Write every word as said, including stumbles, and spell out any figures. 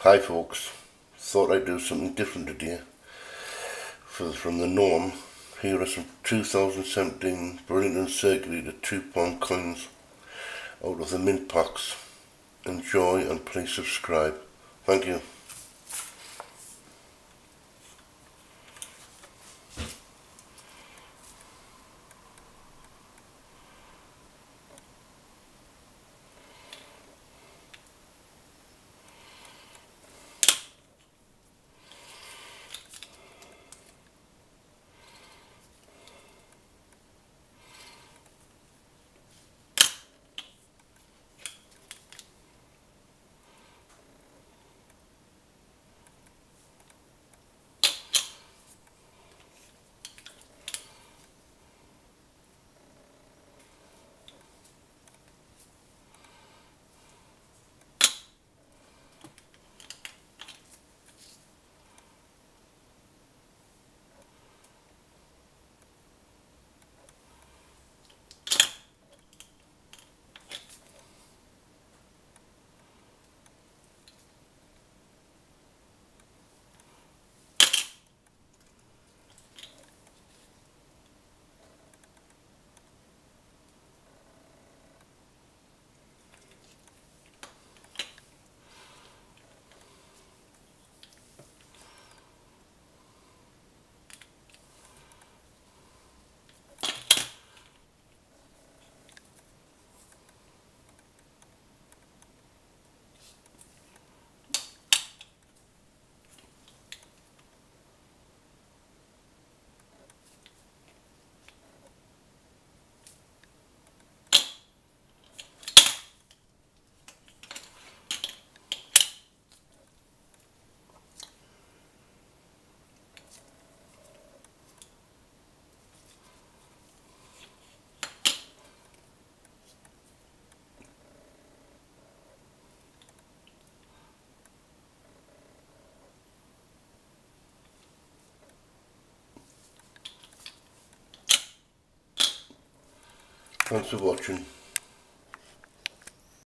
Hi folks, thought I'd do something different today for, from the norm. Here are some two thousand seventeen brilliant and circulated two pound coins out of the mint packs. Enjoy and please subscribe. Thank you. Thanks for watching.